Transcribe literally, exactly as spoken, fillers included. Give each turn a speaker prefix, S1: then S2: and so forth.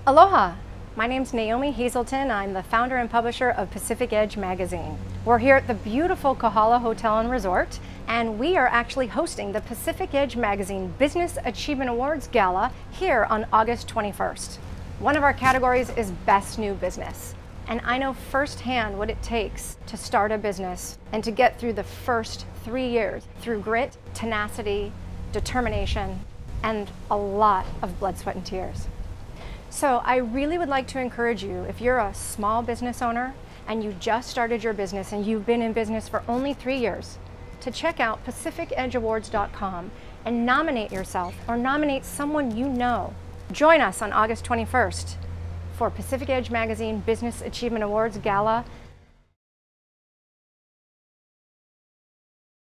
S1: Aloha! My name's Naomi Hazelton. I'm the founder and publisher of Pacific Edge Magazine. We're here at the beautiful Kahala Hotel and Resort, and we are actually hosting the Pacific Edge Magazine Business Achievement Awards Gala here on August twenty-first. One of our categories is Best New Business. And I know firsthand what it takes to start a business and to get through the first three years through grit, tenacity, determination, and a lot of blood, sweat, and tears. So I really would like to encourage you, if you're a small business owner and you just started your business and you've been in business for only three years, to check out pacific edge awards dot com and nominate yourself or nominate someone you know. Join us on August twenty-first for Pacific Edge Magazine Business Achievement Awards Gala